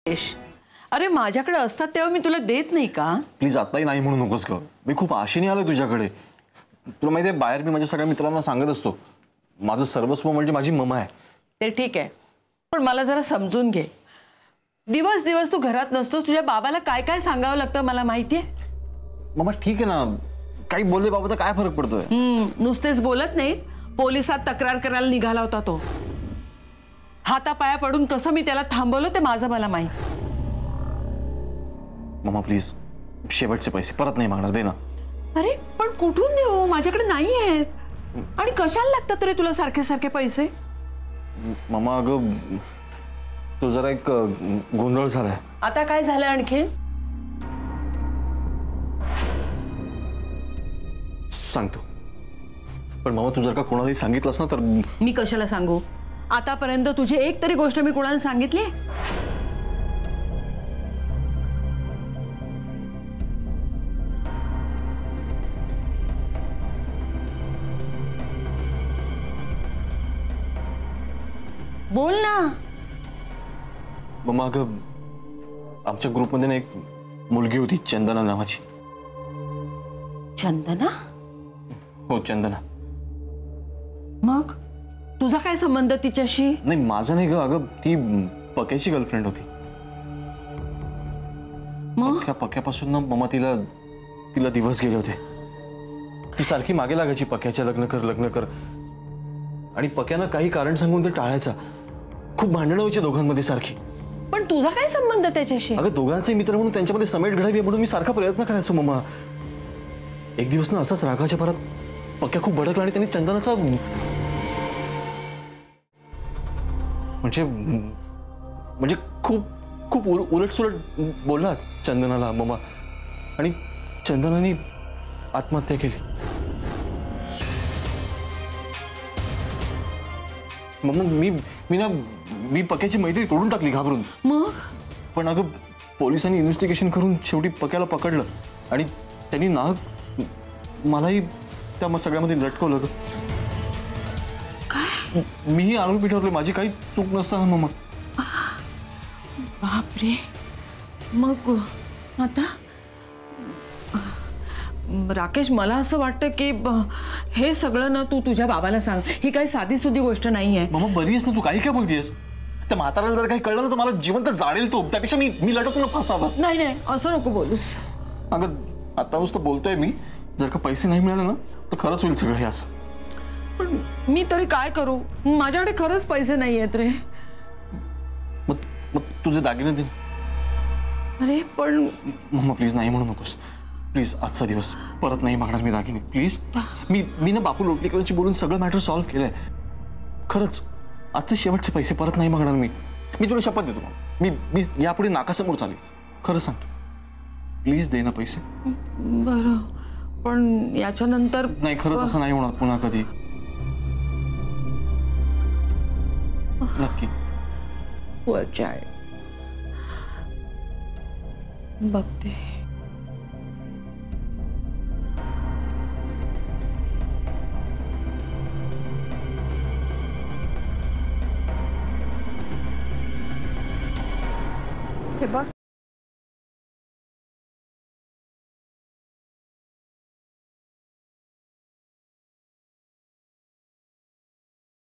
अरे माझ्याकडे असतात तेव्हा मी तुला देत नाही का? प्लीज आताही नाही म्हणू नकोस ग. मी खूप आशेने आलोय तुझ्याकडे. तुला माहिती आहे बाहेर मी माझ्या सगळ्या मित्रांना सांगत असतो माझं सर्वस्व म्हणजे माझी मम्मा आहे. ते ठीक आहे, पण मला जरा समजून घे. दिवस दिवस तू घरात नसतोस, तुझ्या बाबाला काय काय सांगावं लागतं मला माहितीये. मम्मा ठीक आहे ना, काही बोलले बाबा तर काय फरक पडतोय. नुसतेच बोलत नाहीत, पोलिसात तक्रार करायला निघाला होता तो. हातापाया पडून कसं मी त्याला थांबवलं ते माझं मला माहित. मम्मा प्लीज शेवटचे पैसे परत नाही मागणार, दे ना. अरे पण कुठून देऊ, माझ्याकडे नाही आहेत. आणि कशाला लागतात रे तुला सारखे सारखे पैसे? मम्मा अगं तो जरा एक गोंधळ झालाय. आता काय झालं आणखी? सांगतो, पण मम्मा तू जर का कोणालाही सांगितलंस ना तर. मी कशाला सांगू? आतापर्यंत तुझी एक तरी गोष्ट मी कोणाला सांगितली? बोल ना. मम्मा अगं आमच्या ग्रुपमध्ये ना एक मुलगी होती चंदना नावाची. चंदना? हो चंदना. मग तुझा काय संबंध तिच्याशी? नाही माझा नाही ग, अगं ती पक्याची गर्लफ्रेंड होती. मग पक्यापासून ना मम्मा तिला दिवस गेले होते. ती सारखी मागे लागायची पक्याच्या लग्न कर. आणि पक्यानं काही कारण सांगून ते टाळायचा. खूप भांडणं व्हायची दोघांमध्ये सारखी. पण तुझा काय संबंध त्याच्याशी? अगं दोघांचे मित्र म्हणून त्यांच्यामध्ये समेट घडावी म्हणून मी सारखा प्रयत्न करायचो मम्मा. एक दिवस ना असाच रागाच्या भरात पक्या खूप भडकला आणि त्यांनी चंदनाचा म्हणजे खूप उलटसुलट बोलला चंदनाला मम्मा. आणि चंदनाने आत्महत्या केली. मम्मा मी पक्याची मैत्री तोडून टाकली घाबरून. मग पण अगं पोलिसांनी इन्व्हेस्टिगेशन करून शेवटी पक्याला पकडलं आणि त्यांनी मलाही त्या सगळ्यामध्ये लटकवलं. मीही आरोपी ठरले, माझी काही चूक नसताना मम्मा. बापरे. मग आता राकेश, मला असं वाटतं की हे सगळं ना तू तुझ्या बाबाला सांग. ही काही साधी सुधी गोष्ट नाहीये. मम्मा बरी आहेस ना तू? काही काय बोलतेस? त्या म्हाताऱ्याला जर काही कळलं ना तर मला जिवंत जाळेल तो. त्यापेक्षा मी लटकून फासावा. नाही असं नको बोलूस. अगं आता नुसतं बोलतोय मी. जर का पैसे नाही मिळाले ना तर खरंच होईल सगळं हे असं. पण मी तरी काय करू? माझ्याकडे खरंच पैसे नाही आहेत रे. मग तुझे दागिने दे. अरे पण मम्मा प्लीज नाही म्हणू नकोस. प्लीज आजचा दिवस परत नाही मागणार मी दागिने प्लीज. मी ना बापू लोटलीकरांची बोलून सगळं मॅटर सॉल्व्ह केलंय. खरंच आजचे शेवटचे पैसे परत नाही मागणार मी तुला शपथ देतो. मी यापुढे नाकासमोर चालेल. खरं सांगतो. प्लीज दे ना पैसे. बरं, पण याच्यानंतर नाही, खरंच असं नाही होणार पुन्हा कधी. नक्की. वरच्या बघते. हे बघ